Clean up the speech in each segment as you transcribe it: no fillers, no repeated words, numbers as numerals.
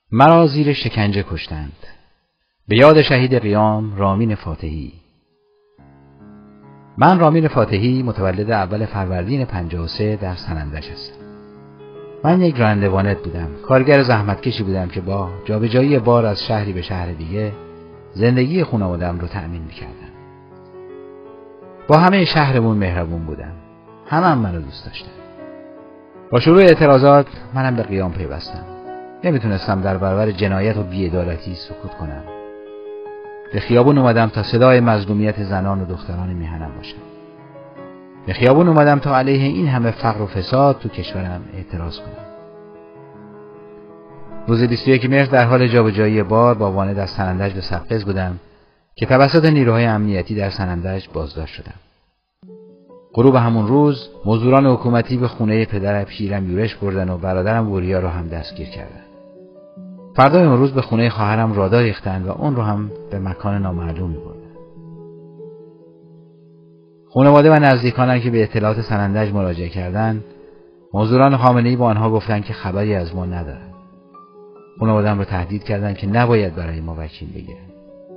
مرا زیر شکنجه کشتند. به یاد شهید قیام رامین فاتحی. من رامین فاتحی متولد اول فروردین 53 در سنندج هستم. من یک راننده وانت بودم. کارگر زحمتکشی بودم که با جابجایی بار از شهری به شهر دیگه زندگی خانواده‌ام رو تأمین می‌کردم. با همه شهرمون مهربون بودم. همه منو دوست داشتن. با شروع اعتراضات منم به قیام پیوستم. نمیتونستم در برابر جنایت و بی‌عدالتی سکوت کنم. به خیابون اومدم تا صدای مظلومیت زنان و دختران میهنم باشم. به خیابون اومدم تا علیه این همه فقر و فساد تو کشورم اعتراض کنم. روز 21 مهر در حال جابجایی بار با وانت از سنندج به سقز بودم که توسط نیروهای امنیتی در سنندج بازداشت شدم. غروب همون روز مزدوران حکومتی به خونه پدر پیرم یورش بردن و برادرم وریا رو هم دستگیر کردن. فردای اون روز به خونه خواهرم رادار ریختن و اون رو هم به مکان نامعلومی بردن. خانواده و نزدیکانم که به اطلاعات سنندج مراجعه کردند، مزدوران خامنه‌ای با آنها گفتند که خبری از ما ندارند. خانواده‌ام رو تهدید کردند که نباید برای ما وکیل بگیرند.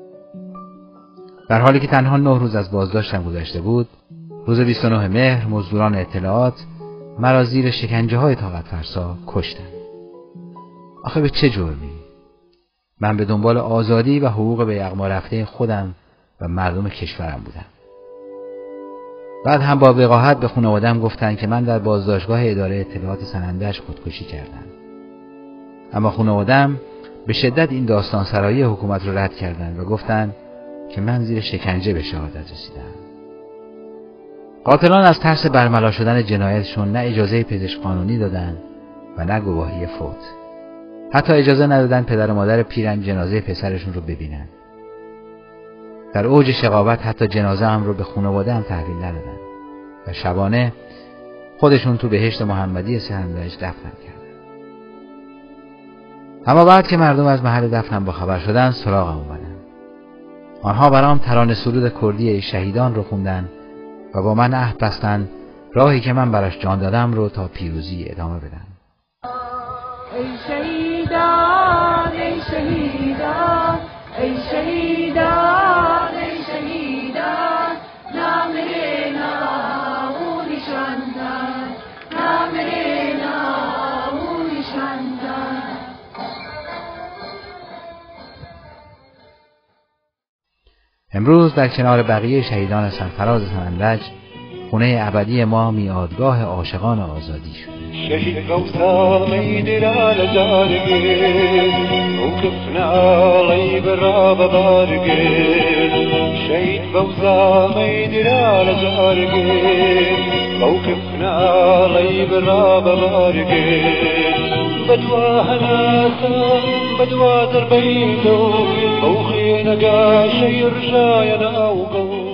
در حالی که تنها 9 روز از بازداشتم گذشته بود، روز 29 مهر مزدوران اطلاعات مرا زیر شکنجه‌های طاقت فرسا کشتند. آخه به چه جرمی؟ من به دنبال آزادی و حقوق به یغما رفته خودم و مردم کشورم بودم. بعد هم با وقاحت به خانواده‌ام گفتند که من در بازداشتگاه اداره اطلاعات سنندج خودکشی کردم. اما خانواده‌ام به شدت این داستان سرایی حکومت رو رد کردند و گفتند که من زیر شکنجه به شهادت رسیدم. قاتلان از ترس برملا شدن جنایتشون نه اجازه پزشک قانونی دادن و نه گواهی فوت. حتی اجازه ندادن پدر و مادر پیرم جنازه پسرشون رو ببینن. در اوج شقاوت حتی جنازه هم رو به خانواده هم تحویل ندادن و شبانه خودشون تو بهشت محمدی سنندج دفنم کردن. اما بعد که مردم از محل دفنم با خبر شدن سراغم اومدن. آنها برام ترانه سرود کردی شهیدان رو خوندن و با من عهد بستن راهی که من براش جان دادم رو تا پیروزی ادامه بدن. ای شهیدان ای شهیدان ای شهیدان ای شهیدان نامه نامو نشاندن نامه نامو نشاندن. امروز در کنار بقیه شهیدان سرفراز سنندج خونه ابدی ما میادگاه عاشقان آزادی شده. شهید غوثا میدل على زارگه وقفنا علی برا بارگه شهید غوثا میدل على زارگه وقفنا علی برا بارگه بدوا هناسا بدوا دربيتو وخينا قاشي رجاينا وقو